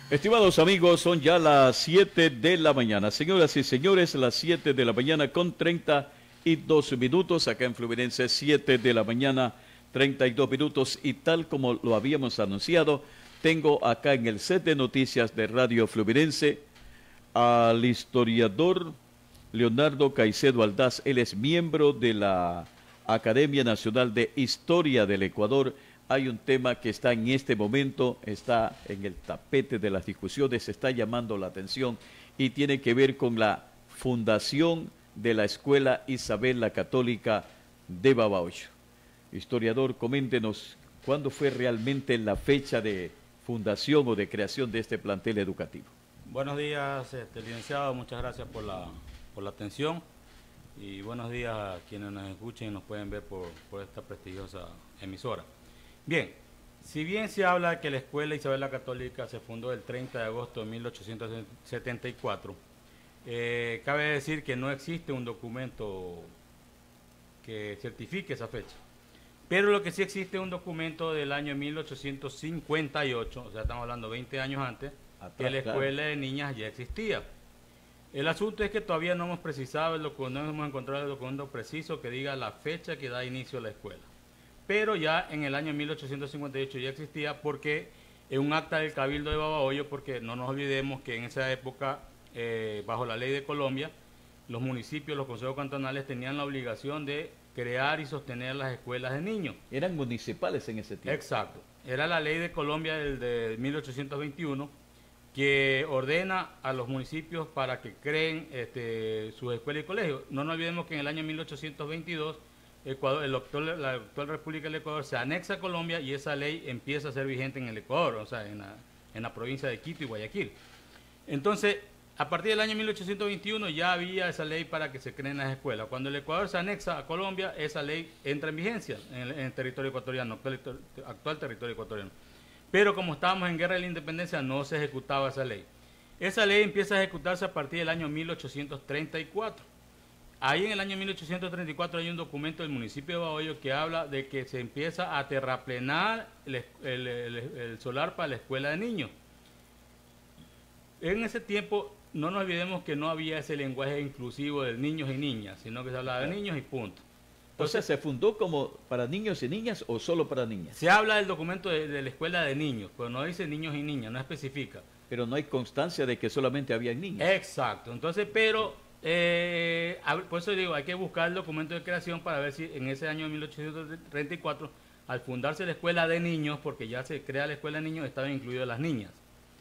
Estimados amigos, son ya las 7 de la mañana. Señoras y señores, las 7 de la mañana con 32 minutos. Acá en Fluminense, 7 de la mañana, 32 minutos. Y tal como lo habíamos anunciado, tengo acá en el set de noticias de Radio Fluminense al historiador Leonardo Caicedo Aldaz. Él es miembro de la Academia Nacional de Historia del Ecuador. Hay un tema que está en este momento, está en el tapete de las discusiones, está llamando la atención y tiene que ver con la fundación de la Escuela Isabel la Católica de Babahoyo. Historiador, coméntenos cuándo fue realmente la fecha de fundación o de creación de este plantel educativo. Buenos días, licenciado, muchas gracias por la atención y buenos días a quienes nos escuchen y nos pueden ver por esta prestigiosa emisora. Bien, si bien se habla de que la Escuela Isabel la Católica se fundó el 30 de agosto de 1874, cabe decir que no existe un documento que certifique esa fecha. Pero lo que sí existe es un documento del año 1858, o sea, estamos hablando 20 años antes, que la Escuela de Niñas ya existía. El asunto es que todavía no hemos precisado, no hemos encontrado el documento preciso que diga la fecha que da inicio a la escuela. Pero ya en el año 1858 ya existía porque en un acta del Cabildo de Babahoyo, porque no nos olvidemos que en esa época, bajo la ley de Colombia, los municipios, los consejos cantonales tenían la obligación de crear y sostener las escuelas de niños. Eran municipales en ese tiempo. Exacto. Era la ley de Colombia de 1821 que ordena a los municipios para que creen sus escuelas y colegios. No nos olvidemos que en el año 1822 la actual República del Ecuador se anexa a Colombia y esa ley empieza a ser vigente en el Ecuador, o sea, en la provincia de Quito y Guayaquil. Entonces, a partir del año 1821 ya había esa ley para que se creen las escuelas. Cuando el Ecuador se anexa a Colombia, esa ley entra en vigencia en el territorio ecuatoriano, actual territorio ecuatoriano. Pero como estábamos en guerra de la independencia, no se ejecutaba esa ley. Esa ley empieza a ejecutarse a partir del año 1834. Ahí en el año 1834 hay un documento del municipio de Babahoyo que habla de que se empieza a terraplenar el solar para la escuela de niños. En ese tiempo, no nos olvidemos que no había ese lenguaje inclusivo de niños y niñas, sino que se hablaba de niños y punto. Entonces, ¿se fundó como para niños y niñas o solo para niñas? Se habla del documento de la escuela de niños, pero no dice niños y niñas, no especifica. Pero no hay constancia de que solamente había niños. Exacto. Entonces, pero, por eso digo, hay que buscar el documento de creación para ver si en ese año de 1834, al fundarse la escuela de niños, porque ya se crea la escuela de niños, estaban incluidas las niñas.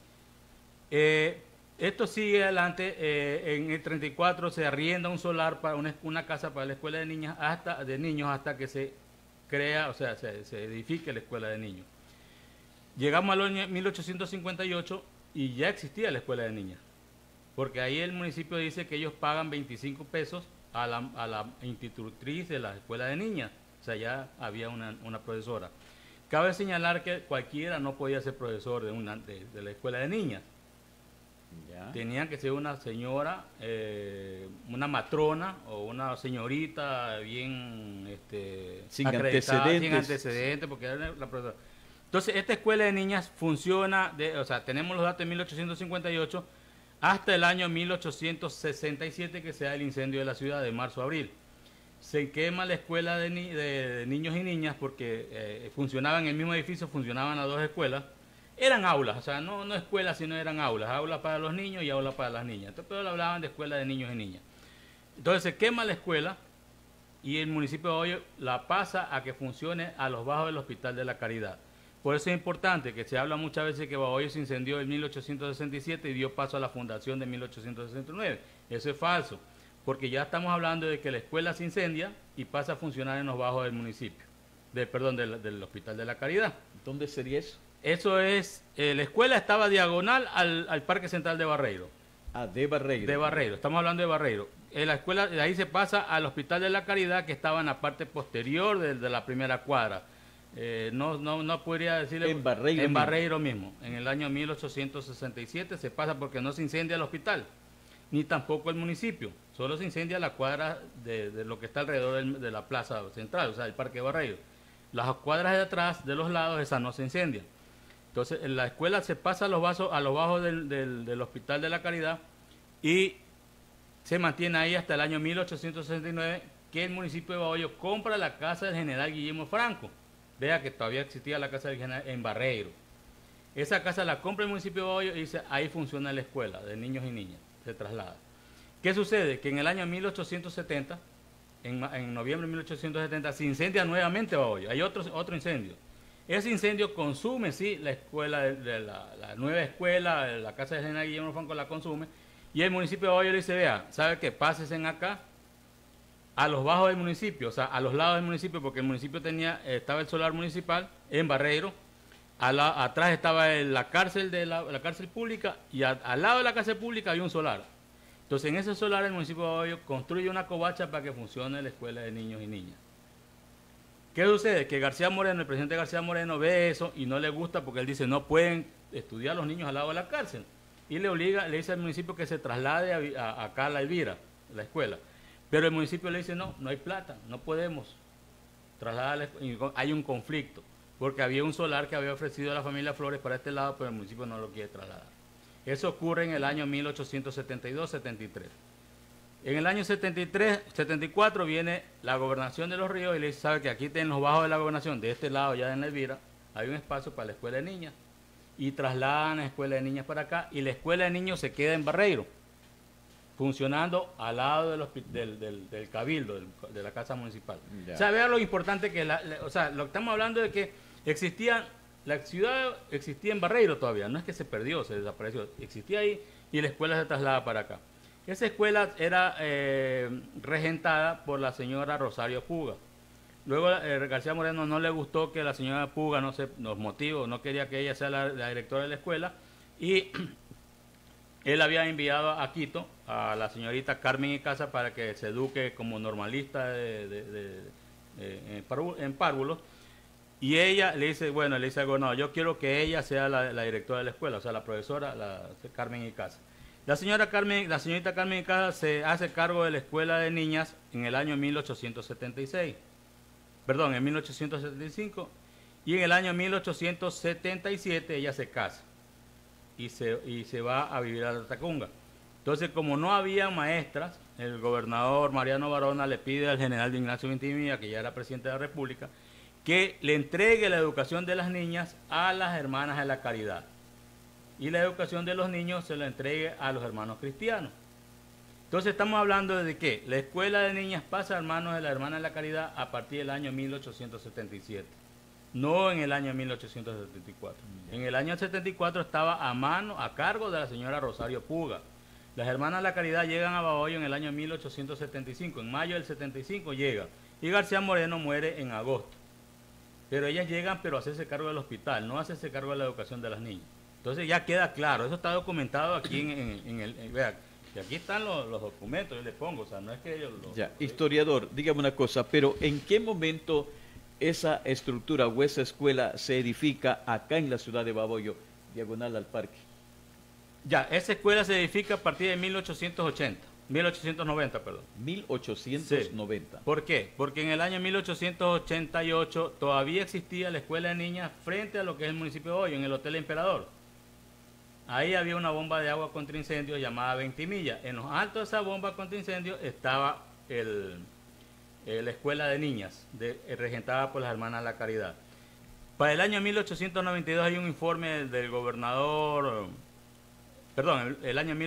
Esto sigue adelante, en el 34 se arrienda un solar para una casa para la escuela de niños hasta que se crea, o sea, se edifique la escuela de niños. Llegamos al año 1858 y ya existía la escuela de niñas, porque ahí el municipio dice que ellos pagan 25 pesos a la institutriz de la escuela de niñas, o sea, ya había una profesora. Cabe señalar que cualquiera no podía ser profesor de la escuela de niñas. Ya. Tenían que ser una señora, una matrona o una señorita bien sin antecedentes, porque era la profesora. Entonces, esta escuela de niñas funciona, o sea, tenemos los datos de 1858 hasta el año 1867, que se da el incendio de la ciudad de marzo-abril. Se quema la escuela de niños y niñas porque funcionaban en el mismo edificio, funcionaban las dos escuelas. Eran aulas, o sea, no escuelas, sino eran aulas para los niños y aulas para las niñas. Entonces, pero hablaban de escuela de niños y niñas. Entonces se quema la escuela y el municipio de Babahoyo la pasa a que funcione a los bajos del Hospital de la Caridad. Por eso es importante que se habla muchas veces que Babahoyo se incendió en 1867 y dio paso a la fundación de 1869. Eso es falso, porque ya estamos hablando de que la escuela se incendia y pasa a funcionar en los bajos del municipio, del Hospital de la Caridad. ¿Dónde sería eso? Eso es, la escuela estaba diagonal al Parque Central de Barreiro. Ah, de Barreiro. De Barreiro, estamos hablando de Barreiro. La escuela, de ahí se pasa al Hospital de la Caridad, que estaba en la parte posterior de la primera cuadra. No podría decirle... En Barreiro. En Barreiro mismo. En el año 1867 se pasa porque no se incendia el hospital, ni tampoco el municipio. Solo se incendia la cuadra de lo que está alrededor de la plaza central, o sea, el Parque de Barreiro. Las cuadras de atrás, de los lados, esas no se incendian. Entonces, en la escuela se pasa a los bajos del Hospital de la Caridad y se mantiene ahí hasta el año 1869, que el municipio de Bahoyo compra la casa del general Guillermo Franco. Vea que todavía existía la casa del general en Barreiro. Esa casa la compra el municipio de Bahoyo y dice, ahí funciona la escuela de niños y niñas, se traslada. ¿Qué sucede? Que en el año 1870, en noviembre de 1870, se incendia nuevamente Bahoyo, hay otro incendio. Ese incendio consume, sí, la escuela, la nueva escuela, la casa del general Guillermo Franco la consume, y el municipio de Bahoyo le dice, vea, ¿sabe qué? Pásense acá, a los bajos del municipio, o sea, a los lados del municipio, porque el municipio estaba el solar municipal en Barreiro, atrás estaba la cárcel la cárcel pública, y al lado de la cárcel pública había un solar. Entonces, en ese solar el municipio de Bahoyo construye una covacha para que funcione la escuela de niños y niñas. ¿Qué sucede? Que García Moreno, el presidente García Moreno, ve eso y no le gusta porque él dice, no pueden estudiar los niños al lado de la cárcel. Y le dice al municipio que se traslade acá a la Elvira, la escuela. Pero el municipio le dice, no hay plata, no podemos trasladar. Hay un conflicto, porque había un solar que había ofrecido a la familia Flores para este lado, pero el municipio no lo quiere trasladar. Eso ocurre en el año 1872-73. En el año 74 viene la gobernación de Los Ríos y le dice, sabe que aquí en los bajos de la gobernación, de este lado ya en Elvira, hay un espacio para la escuela de niñas. Y trasladan la escuela de niñas para acá y la escuela de niños se queda en Barreiro, funcionando al lado del cabildo, de la casa municipal. Ya. O sea, vean lo importante que o sea, lo que estamos hablando de que la ciudad existía en Barreiro todavía, no es que se perdió, se desapareció, existía ahí y la escuela se traslada para acá. Esa escuela era regentada por la señora Rosario Puga. Luego García Moreno no le gustó que la señora Puga, no sé los motivos, no quería que ella sea la directora de la escuela y él había enviado a Quito a la señorita Carmen Icaza para que se eduque como normalista en párvulos. Y ella le dice, bueno, le dice al gobernador, yo quiero que ella sea la directora de la escuela, o sea, la profesora, Carmen Icaza. La señorita Carmen Icaza se hace cargo de la escuela de niñas en el año 1876. Perdón, en 1875. Y en el año 1877 ella se casa. Y se va a vivir a la Tacunga. Entonces, como no había maestras, el gobernador Mariano Barona le pide al general Ignacio Vintimilla, que ya era presidente de la República, que le entregue la educación de las niñas a las hermanas de la Caridad. Y la educación de los niños se la entregue a los hermanos cristianos. Entonces, estamos hablando de que la escuela de niñas pasa a manos de la hermana de la Caridad a partir del año 1877. No en el año 1874. En el año 74 estaba a cargo de la señora Rosario Puga. Las hermanas de la Caridad llegan a Bahoyo en el año 1875. En mayo del 75 llega. Y García Moreno muere en agosto. Pero ellas llegan, pero a hacerse cargo del hospital, no a hacerse cargo de la educación de las niñas. Entonces ya queda claro. Eso está documentado aquí vean, y aquí están los documentos, yo les pongo. O sea, no es que ellos Ya, historiador, dígame una cosa, pero ¿en qué momento esa estructura o esa escuela se edifica acá en la ciudad de Bahoyo, diagonal al parque? Ya, esa escuela se edifica a partir de 1890, perdón. 1890. Sí. ¿Por qué? Porque en el año 1888 todavía existía la escuela de niñas frente a lo que es el municipio de Bahoyo, en el Hotel Emperador. Ahí había una bomba de agua contra incendios llamada Ventimilla. En los altos de esa bomba contra incendios estaba la escuela de niñas, regentada por las hermanas de la Caridad. Para el año 1892 hay un informe del gobernador, perdón, el año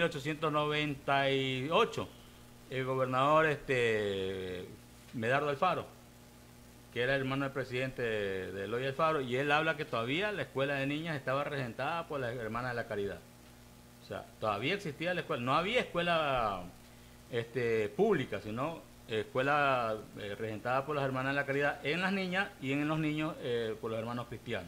1898, el gobernador Medardo Alfaro, que era el hermano del presidente de Eloy Alfaro, y él habla que todavía la escuela de niñas estaba regentada por las hermanas de la Caridad. O sea, todavía existía la escuela, no había escuela pública, sino escuela regentada por las hermanas de la Caridad en las niñas y en los niños por los hermanos cristianos.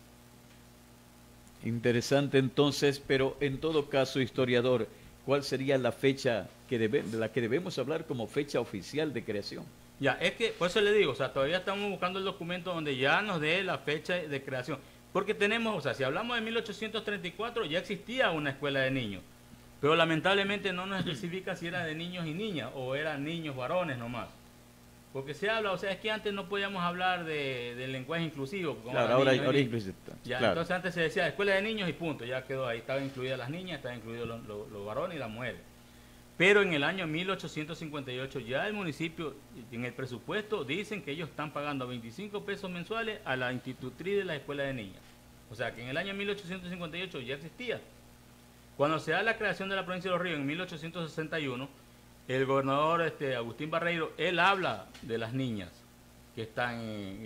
Interesante entonces, pero en todo caso, historiador, ¿cuál sería la fecha de la que debemos hablar como fecha oficial de creación? Ya, es que, por eso le digo, o sea, todavía estamos buscando el documento donde ya nos dé la fecha de creación. Porque tenemos, o sea, si hablamos de 1834, ya existía una escuela de niños. Pero lamentablemente no nos especifica si era de niños y niñas o eran niños varones nomás. Porque se habla, o sea, es que antes no podíamos hablar del lenguaje inclusivo. Claro, ahora es inclusivo. Ya, Claro. entonces antes se decía escuela de niños y punto, ya quedó ahí, estaban incluidas las niñas, estaban incluidos los varones y las mujeres. Pero en el año 1858 ya el municipio, en el presupuesto, dicen que ellos están pagando 25 pesos mensuales a la institutriz de la escuela de niñas. O sea que en el año 1858 ya existía. Cuando se da la creación de la provincia de Los Ríos en 1861, el gobernador Agustín Barreiro, él habla de las niñas que están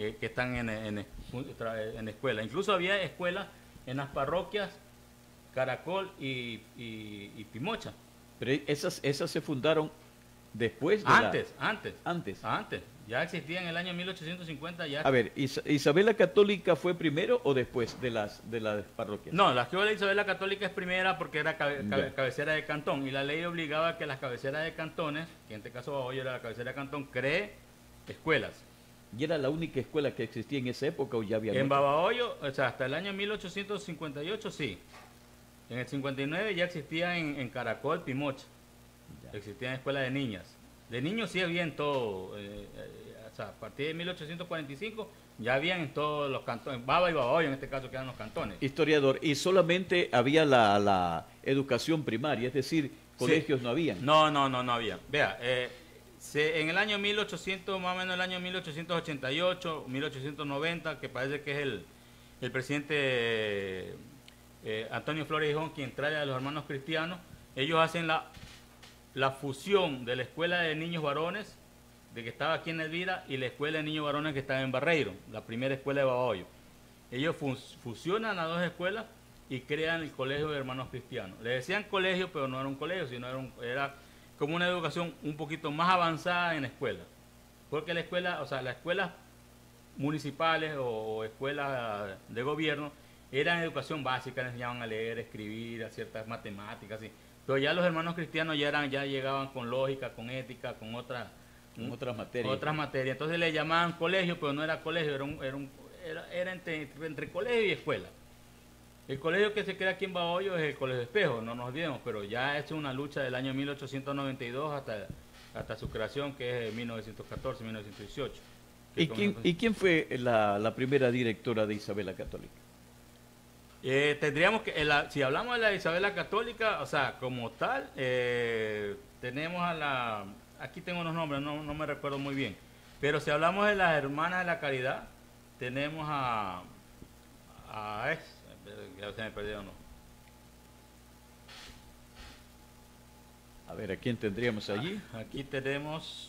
en escuela. Incluso había escuelas en las parroquias Caracol y Pimocha. Pero esas se fundaron después de Antes. Ya existía en el año 1850. Ya. A ver, ¿Isabel la Católica fue primero o después de las parroquias? No, la escuela de Isabel la Católica es primera porque era cabecera de cantón y la ley obligaba a que las cabeceras de cantones, que en este caso Babahoyo era la cabecera de cantón, cree escuelas. ¿Y era la única escuela que existía en esa época o ya había? En Babahoyo, o sea, hasta el año 1858 sí. En el 59 ya existía en Caracol, Pimocha. Existían escuelas de niñas. De niños sí había en todo. O sea, a partir de 1845 ya habían en todos los cantones. Baba y Babahoyo en este caso que eran los cantones. Historiador, y solamente había la educación primaria, es decir, colegios sí. No habían. No había. Vea, en el año 1800, más o menos el año 1888, 1890, que parece que es el presidente Antonio Flores Gijón quien trae a los hermanos cristianos, ellos hacen la fusión de la escuela de niños varones, de que estaba aquí en Elvira, y la escuela de niños varones que estaba en Barreiro, la primera escuela de Babahoyo. Ellos fusionan las dos escuelas y crean el colegio de hermanos cristianos. Le decían colegio, pero no era un colegio, sino era como una educación un poquito más avanzada en la escuela. Porque la escuela, o sea, las escuelas municipales o escuelas de gobierno eran educación básica, les enseñaban a leer, escribir, a ciertas matemáticas, así. Pero ya los hermanos cristianos ya llegaban con lógica, con ética, con otras materias. Entonces le llamaban colegio, pero no era colegio, era entre colegio y escuela. El colegio que se crea aquí en Babahoyo es el Colegio de Espejo, no nos olvidemos, pero ya es una lucha del año 1892 hasta su creación, que es 1914, 1918. ¿Y quién fue la primera directora de Isabel la Católica? Tendríamos que, si hablamos de la Isabel la Católica, o sea, como tal, tenemos aquí tengo unos nombres, no me recuerdo muy bien, pero si hablamos de las Hermanas de la Caridad, tenemos ya se me perdió, ¿no? A ver, ¿a quién tendríamos allí? Aquí tenemos...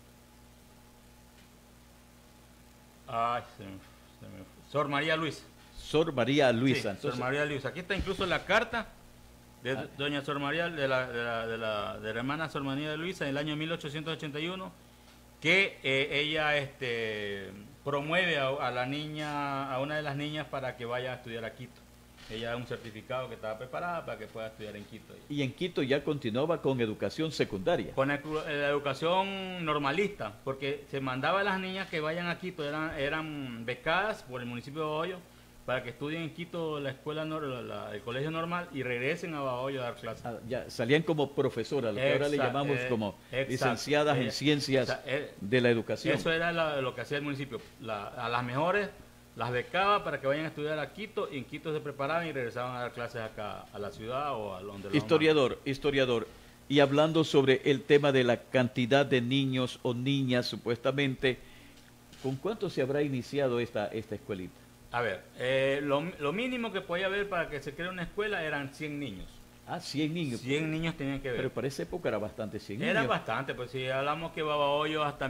Sor María Luisa. Sor María Luisa. Sí, entonces... Sor María Luisa. Aquí está incluso la carta de doña Sor María, de la hermana Sor María Luisa, en el año 1881, que ella promueve a la niña, a una de las niñas para que vaya a estudiar a Quito. Ella da un certificado que estaba preparada para que pueda estudiar en Quito. Y en Quito ya continuaba con educación secundaria. Con la educación normalista, porque se mandaba a las niñas que vayan a Quito, eran becadas por el municipio de Babahoyo para que estudien en Quito la escuela, el colegio normal, y regresen a Babahoyo a dar clases. Ya salían como profesoras, lo que ahora le llamamos como licenciadas en ciencias de la educación. Eso era lo que hacía el municipio. A las mejores las becaba para que vayan a estudiar a Quito, y en Quito se preparaban y regresaban a dar clases acá a la ciudad o a donde Historiador, y hablando sobre el tema de la cantidad de niños o niñas, supuestamente, ¿con cuánto se habrá iniciado esta escuelita? A ver, lo mínimo que podía haber para que se cree una escuela eran 100 niños. Ah, 100 niños. 100 niños tenían que ver. Pero para esa época era bastante 100 niños. Era bastante, pues si hablamos que Babahoyo hasta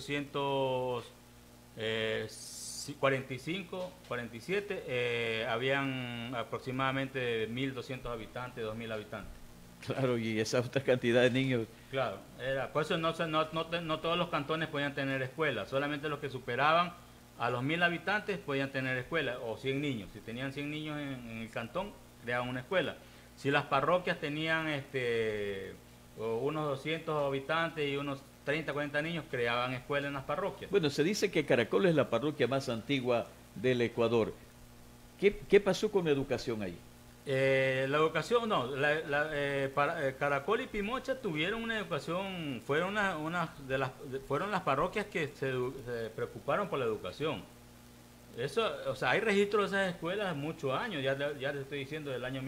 1845, 47, habían aproximadamente 1.200 habitantes, 2.000 habitantes. Claro, y esa otra cantidad de niños. Claro, por eso no todos los cantones podían tener escuela, solamente los que superaban a los 1.000 habitantes podían tener escuela, o 100 niños. Si tenían 100 niños en el cantón, creaban una escuela. Si las parroquias tenían unos 200 habitantes y unos 30, 40 niños, creaban escuela en las parroquias. Bueno, se dice que Caracol es la parroquia más antigua del Ecuador. ¿Qué pasó con la educación ahí? La educación, no, Caracol y Pimocha tuvieron una educación, fueron las parroquias que se preocuparon por la educación. Eso, o sea, hay registros de esas escuelas muchos años, ya les estoy diciendo del año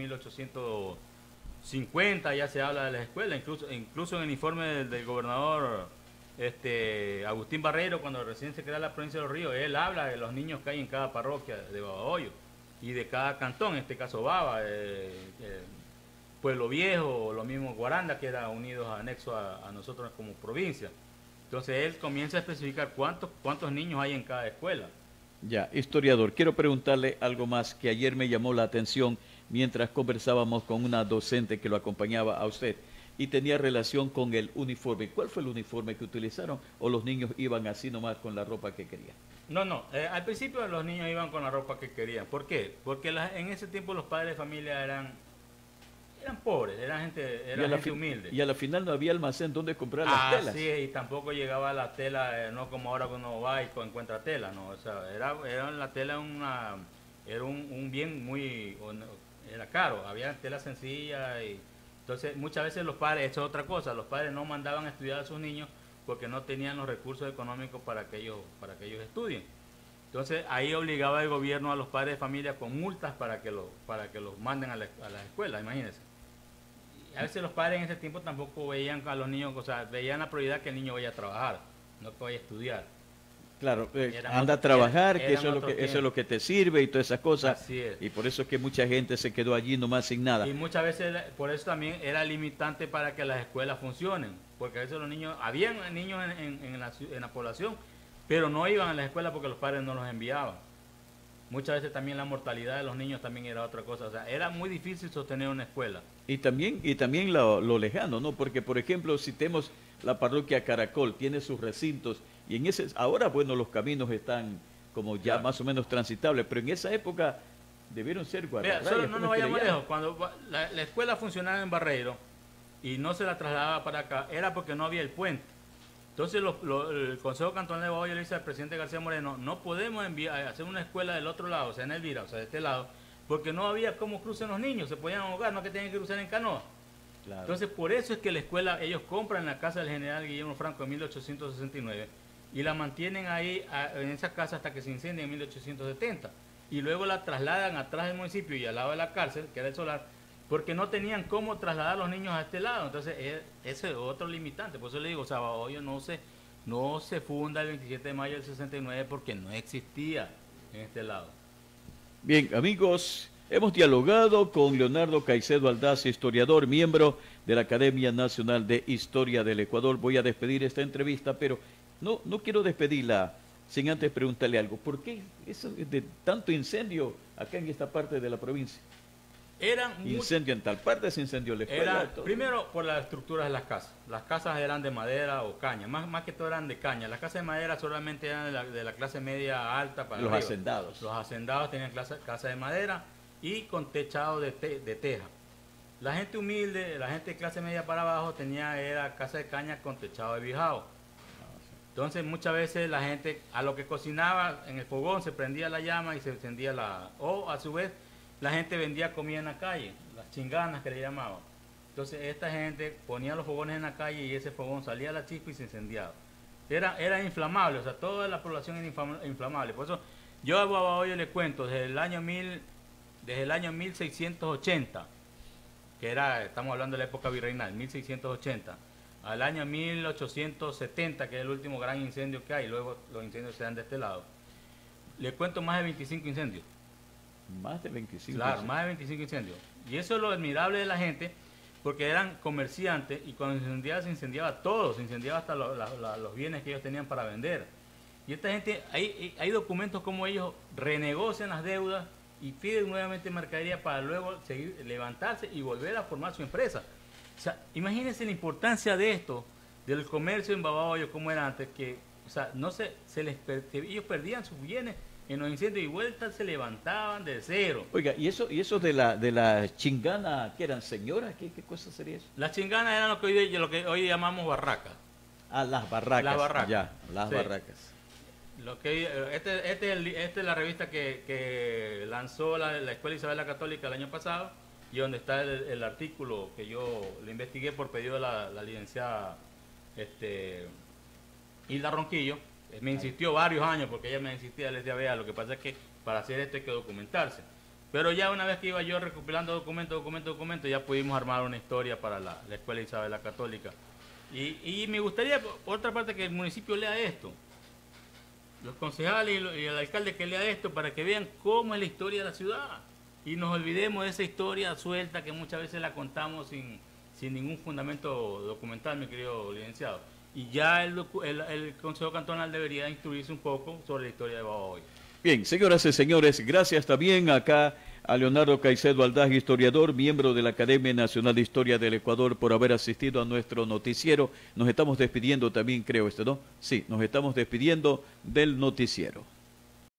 1850 ya se habla de las escuelas, incluso en el informe del gobernador Agustín Barreiro, cuando recién se crea la provincia de Los Ríos, él habla de los niños que hay en cada parroquia de Babahoyo y de cada cantón, en este caso Baba, Pueblo Viejo, lo mismo Guaranda, que era unidos anexo a nosotros como provincia. Entonces él comienza a especificar cuántos niños hay en cada escuela. Ya, historiador, quiero preguntarle algo más que ayer me llamó la atención mientras conversábamos con una docente que lo acompañaba a usted y tenía relación con el uniforme. ¿Cuál fue el uniforme que utilizaron o los niños iban así nomás con la ropa que querían? No, al principio los niños iban con la ropa que querían. ¿Por qué? Porque en ese tiempo los padres de familia eran pobres, era gente humilde. Y a la final no había almacén donde comprar las telas. Sí, y tampoco llegaba la tela, no como ahora que uno va y encuentra tela, no, o sea, la tela era un bien era caro, había tela sencilla y entonces muchas veces los padres, eso es otra cosa, los padres no mandaban a estudiar a sus niños porque no tenían los recursos económicos para que ellos estudien. Entonces ahí obligaba el gobierno a los padres de familia con multas para que los manden a las escuelas, imagínense. A veces los padres en ese tiempo tampoco veían a los niños, o sea, veían la prioridad que el niño vaya a trabajar, no que vaya a estudiar. Claro, anda a trabajar, que eso es lo que te sirve y todas esas cosas. Así es. Y por eso es que mucha gente se quedó allí nomás sin nada. Y muchas veces, por eso también era limitante para que las escuelas funcionen, porque a veces habían niños en la población, pero no iban a la escuela porque los padres no los enviaban. Muchas veces también la mortalidad de los niños también era otra cosa, o sea, era muy difícil sostener una escuela. Y también lo lejano, ¿no? Porque, por ejemplo, si tenemos la parroquia Caracol, tiene sus recintos, y ahora, bueno, los caminos están como ya más o menos transitables, pero en esa época debieron ser guardarrayas. Solo no nos vayamos lejos, cuando la escuela funcionaba en Barreiro y no se la trasladaba para acá, era porque no había el puente. Entonces el Consejo Cantonal de Babahoyo le dice al presidente García Moreno, no podemos hacer una escuela del otro lado, o sea, en Elvira, o sea, de este lado, porque no había cómo crucen los niños, se podían ahogar, no que tenían que cruzar en canoa. Claro. Entonces, por eso es que la escuela, ellos compran la casa del general Guillermo Franco en 1869 y la mantienen ahí en esa casa hasta que se incendia en 1870. Y luego la trasladan atrás del municipio y al lado de la cárcel, que era el solar, porque no tenían cómo trasladar a los niños a este lado. Entonces, ese es otro limitante. Por eso le digo, Babahoyo no se funda el 27 de mayo del 69 porque no existía en este lado. Bien, amigos, hemos dialogado con Leonardo Caicedo Aldaz, historiador, miembro de la Academia Nacional de Historia del Ecuador. Voy a despedir esta entrevista, pero no quiero despedirla sin antes preguntarle algo. ¿Por qué eso de tanto incendio acá en esta parte de la provincia? Incendio en tal parte, se incendió la escuela. Primero por las estructuras de las casas. Las casas eran de madera o caña, más que todo eran de caña. Las casas de madera solamente eran de la clase media alta para los arriba. hacendados. Los hacendados tenían casa de madera y con techado de teja. La gente humilde, la gente de clase media para abajo era casa de caña con techado de bijao. Entonces muchas veces la gente a lo que cocinaba en el fogón se prendía la llama y se encendía o a su vez la gente vendía comida en la calle, las chinganas que le llamaban. Entonces esta gente ponía los fogones en la calle y ese fogón salía a la chispa y se incendiaba. Era inflamable, o sea, toda la población era inflamable. Por eso yo a Babahoyo le cuento, desde el año 1680, estamos hablando de la época virreinal, 1680, al año 1870, que es el último gran incendio que hay, luego los incendios se dan de este lado, le cuento más de 25 incendios. Más de 25 Claro, más de 25 incendios. Y eso es lo admirable de la gente, porque eran comerciantes y cuando se incendiaba todo, se incendiaba hasta los bienes que ellos tenían para vender. Y esta gente, hay documentos como ellos renegocian las deudas y piden nuevamente mercadería para luego seguir levantarse y volver a formar su empresa. O sea, imagínense la importancia de esto, del comercio en Babahoyo, como era antes, que, o sea, que ellos perdían sus bienes en los incendios y vueltas se levantaban de cero. Oiga, ¿y eso de la chingana, qué eran señoras? ¿Qué cosa sería eso? Las chinganas eran lo que hoy llamamos barracas. Ah, las barracas. Las barracas. Ya, las barracas. Esta es la revista que lanzó la Escuela Isabel la Católica el año pasado, y donde está el artículo que yo le investigué por pedido de la licenciada Hilda Ronquillo. Me insistió varios años, porque ella me insistía, les decía, vea, lo que pasa es que para hacer esto hay que documentarse. Pero ya una vez que iba yo recopilando documentos, ya pudimos armar una historia para la Escuela Isabel la Católica. Y me gustaría, por otra parte, que el municipio lea esto. Los concejales y el alcalde que lea esto para que vean cómo es la historia de la ciudad. Y nos olvidemos de esa historia suelta que muchas veces la contamos sin ningún fundamento documental, mi querido licenciado. Y ya el Consejo Cantonal debería instruirse un poco sobre la historia de Babahoyo. Bien, señoras y señores, gracias también acá a Leonardo Caicedo Aldaz, historiador, miembro de la Academia Nacional de Historia del Ecuador, por haber asistido a nuestro noticiero. Nos estamos despidiendo también, creo, ¿no? Sí, nos estamos despidiendo del noticiero.